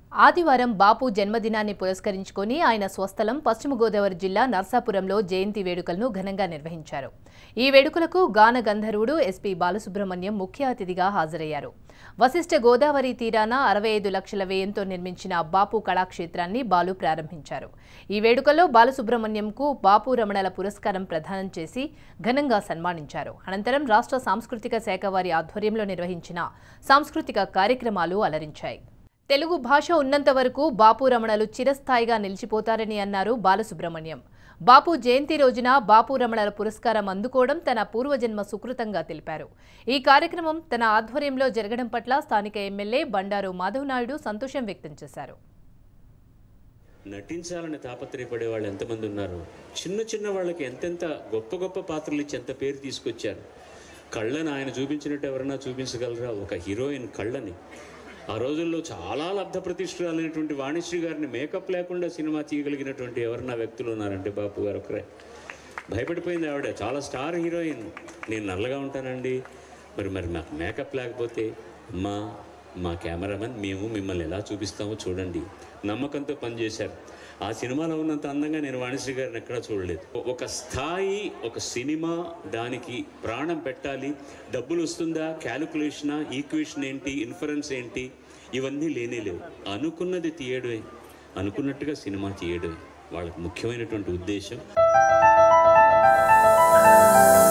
ఆదివారం బాపు జన్మదినాన్ని పురస్కరించుకొని ఆయన స్వస్థలం పశ్చిమ గోదావరి జిల్లా నర్సాపురంలో జయంతి వేడుకలను ఘనంగా నిర్వహించారు. ఈ వేడుకలకు గాన గంధర్వుడు ఎస్పీ బాల సుబ్రహ్మణ్యం ముఖ్య అతిథిగా హాజరయ్యారు. వశిష్ఠ గోదావరి తీరాన 65 లక్షల వ్యయంతో నిర్మించిన బాపు కళాక్షేత్రాన్ని బాలు ప్రారంభించారు. ఈ వేడుకల్లో బాల సుబ్రహ్మణ్యంకు బాపు రమణల పురస్కారం ప్రదానం చేసి ఘనంగా సన్మానించారు. అనంతరం రాష్ట్ర సాంస్కృతిక శాఖ వారి ఆధ్వర్యంలో నిర్వహించిన సాంస్కృతిక కార్యక్రమాలు అలరించాయి. తెలుగు భాష ఉన్నంత వరకు బాపు రమణలు చిరస్థాయిగా నిలిచిపోతారని అన్నారు బాల సుబ్రహ్మణ్యం. బాపు జయంతి రోజున బాపు రమణల పురస్కారం అందుకోవడం తన పూర్వజన్మ సుకృతంగా తెలిపారు. ఈ కార్యక్రమం తన ఆధ్వర్యంలో జరగడం పట్ల స్థానిక ఎమ్మెల్యే బండారు మాధవ్ నాయుడు సంతోషం వ్యక్తం చేశారు. నటించాలని తాపత్రయపడే వాళ్ళు ఎంతమంది ఉన్నారు. చిన్న చిన్న వాళ్ళకి ఎంతెంత గొప్ప గొప్ప పాత్రలు ఇచ్చి ఎంత పేరు తీసుకొచ్చారు. కళ్ళని ఆయన చూపించినట్టు ఎవరన్నా చూపించగలరా? ఒక హీరోయిన్ కళ్ళని ఆ రోజుల్లో చాలా లబ్ధ ప్రతిష్ఠురాలైనటువంటి వాణిశ్రీ గారిని మేకప్ లేకుండా సినిమా తీయగలిగినటువంటి ఎవరన్నా వ్యక్తులు ఉన్నారంటే బాపు గారు ఒకరే. భయపడిపోయింది ఆవిడ. చాలా స్టార్ హీరోయిన్. నేను నల్లగా ఉంటానండి, మరి మాకు మేకప్ లేకపోతే మా కెమెరామెన్ మేము మిమ్మల్ని ఎలా చూపిస్తామో చూడండి నమ్మకంతో పనిచేశారు. ఆ సినిమాలో ఉన్నంత అందంగా నేను వాణిశ్రీ గారిని ఎక్కడా చూడలేదు. ఒక స్థాయి, ఒక సినిమా, దానికి ప్రాణం పెట్టాలి. డబ్బులు వస్తుందా, క్యాలిక్యులేషనా, ఈక్వేషన్ ఏంటి, ఇన్ఫరెన్స్ ఏంటి, ఇవన్నీ లేనేలేవు. అనుకున్నది తీయడమే, అనుకున్నట్టుగా సినిమా తీయడమే వాళ్ళకి ముఖ్యమైనటువంటి ఉద్దేశం.